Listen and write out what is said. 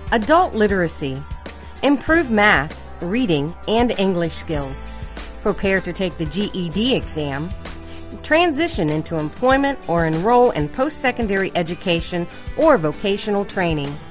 Adult literacy. Improve math, reading, and English skills. Prepare to take the GED exam. Transition into employment or enroll in post-secondary education or vocational training.